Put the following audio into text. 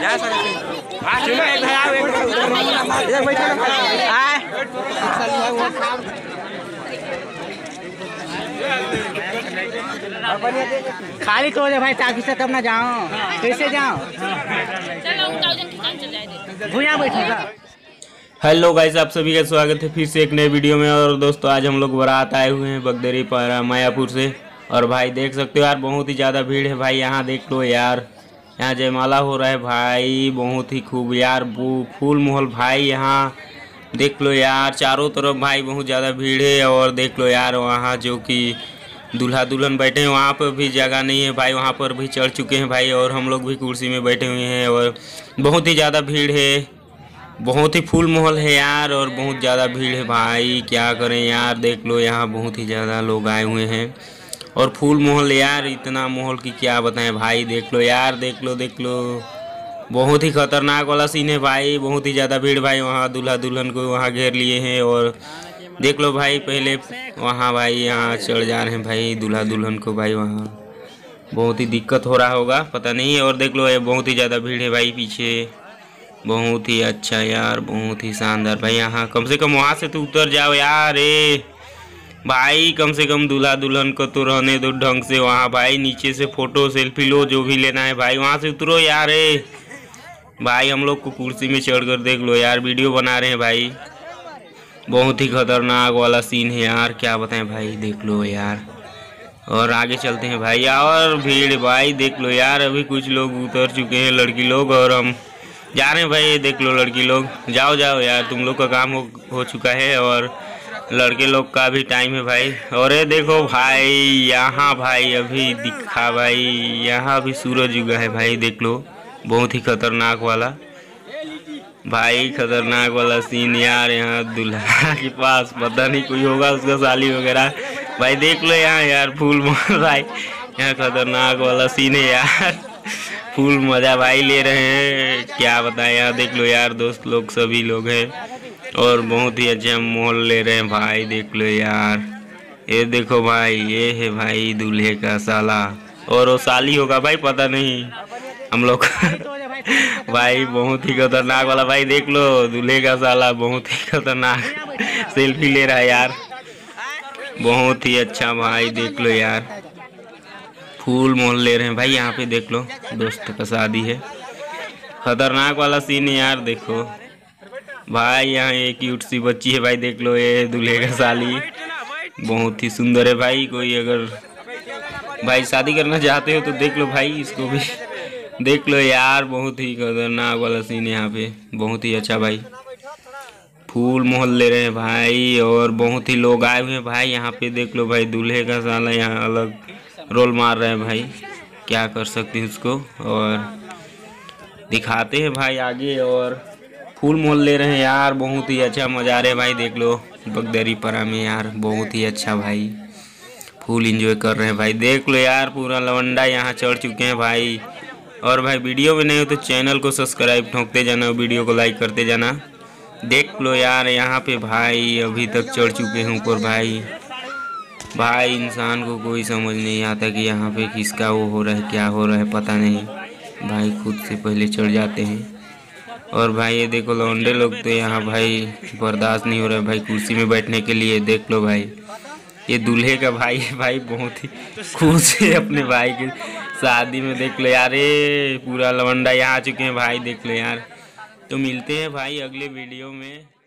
खाली तो दे भाई ताकि से तब ना जाओ। कैसे जाओ? भूया बैठेगा। हेलो गाइस, आप सभी का स्वागत है फिर से एक नए वीडियो में। और दोस्तों आज हम लोग बारात आए हुए हैं बगदेरी पारा मायापुर से। और भाई देख सकते हो यार बहुत ही ज़्यादा भीड़ है भाई। यहाँ देख लो यार, यहाँ जयमाला हो रहा है भाई, बहुत ही खूब यार, फूल महल भाई। यहाँ देख लो यार चारों तरफ भाई बहुत ज़्यादा भीड़ है। और देख लो यार वहाँ जो कि दूल्हा दुल्हन बैठे हैं वहाँ पर भी जगह नहीं है भाई, वहाँ पर भी चढ़ चुके हैं भाई। और हम लोग भी कुर्सी में बैठे हुए हैं और बहुत ही ज़्यादा भीड़ है, बहुत ही फूल महल है यार। और बहुत ज़्यादा भीड़ है भाई, क्या करें यार। देख लो यहाँ बहुत ही ज़्यादा लोग आए हुए हैं और फूल महल यार, इतना महल की क्या बताएं भाई। देख लो यार, देख लो बहुत ही खतरनाक वाला सीन है भाई। बहुत ही ज़्यादा भीड़ भाई, वहाँ दूल्हा दुल्हन को वहाँ घेर लिए हैं। और देख लो भाई पहले वहाँ भाई यहाँ चढ़ जा रहे हैं भाई दूल्हा दुल्हन को भाई, वहाँ बहुत ही दिक्कत हो रहा होगा पता नहीं। और देख लो ये बहुत ही ज़्यादा भीड़ है भाई पीछे, बहुत ही अच्छा यार, बहुत ही शानदार भाई। यहाँ कम से कम वहाँ से तो उतर जाओ यार भाई, कम से कम दूल्हा दुल्हन को तो रहने दो ढंग से। वहाँ भाई नीचे से फोटो सेल्फी लो, जो भी लेना है भाई, वहाँ से उतरो यार भाई। हम लोग को कुर्सी में चढ़कर देख लो यार वीडियो बना रहे हैं भाई, बहुत ही खतरनाक वाला सीन है यार, क्या बताएं भाई। देख लो यार और आगे चलते हैं भाई। और भीड़ भाई देख लो यार, अभी कुछ लोग उतर चुके हैं लड़की लोग और हम जा रहे हैं भाई। देख लो लड़की लोग, जाओ यार, तुम लोग का काम हो चुका है और लड़के लोग का भी टाइम है भाई। और ये देखो भाई यहाँ भाई अभी दिखा भाई, यहाँ भी सूरज उगा है भाई। देख लो बहुत ही खतरनाक वाला भाई, खतरनाक वाला सीन यार। यहाँ दूल्हा के पास पता नहीं कोई होगा उसका साली वगैरह भाई। देख लो यहाँ यार फूल भाई, यहाँ खतरनाक वाला सीन है यार, फुल मज़ा भाई ले रहे हैं, क्या बताएं। यार देख लो यार दोस्त लोग सभी लोग हैं और बहुत ही अच्छा माहौल ले रहे हैं भाई। देख लो यार, ये देखो भाई, ये है भाई दूल्हे का साला और वो साली होगा भाई पता नहीं हम लोग भाई। बहुत ही खतरनाक वाला भाई, देख लो दूल्हे का साला बहुत ही खतरनाक सेल्फी ले रहा है यार, बहुत ही अच्छा भाई। देख लो यार फूल मोल ले रहे हैं भाई, यहाँ पे देख लो दोस्त का शादी है, खतरनाक वाला सीन है यार। देखो भाई यहाँ एक क्यूट सी बच्ची है भाई, देख लो ये दूल्हे का साली, बहुत ही सुंदर है भाई। कोई अगर भाई शादी करना चाहते हो तो देख लो भाई इसको भी। देख लो यार बहुत ही खतरनाक वाला सीन है यहाँ पे, बहुत ही अच्छा भाई, फूल मोहल ले रहे हैं भाई और बहुत ही लोग आए हुए हैं भाई यहाँ पे। देख लो भाई दूल्हे का साला यहाँ अलग रोल मार रहे हैं भाई, क्या कर सकते हैं उसको। और दिखाते हैं भाई आगे, और फूल मोहल ले रहे हैं यार, बहुत ही अच्छा मजा आ रहा है भाई। देख लो बगदेरी पारा में यार बहुत ही अच्छा भाई, फुल एंजॉय कर रहे हैं भाई। देख लो यार पूरा लवंडा यहाँ चढ़ चुके हैं भाई। और भाई वीडियो में नहीं हो तो चैनल को सब्सक्राइब ठोंकते जाना, वीडियो को लाइक करते जाना। देख लो यार यहाँ पे भाई अभी तक चढ़ चुके हैं ऊपर भाई। इंसान को कोई समझ नहीं आता कि यहाँ पे किसका वो हो रहा है, क्या हो रहा है पता नहीं भाई, खुद से पहले चढ़ जाते हैं। और भाई ये देखो लौंडे लोग तो यहाँ भाई बर्दाश्त नहीं हो रहा है भाई कुर्सी में बैठने के लिए। देख लो भाई ये दूल्हे का भाई है भाई, बहुत ही खुश है अपने भाई के शादी में। देख लो यार ये पूरा लवंडा यहाँ आ चुके हैं भाई, देख लो यार। तो मिलते हैं भाई अगले वीडियो में।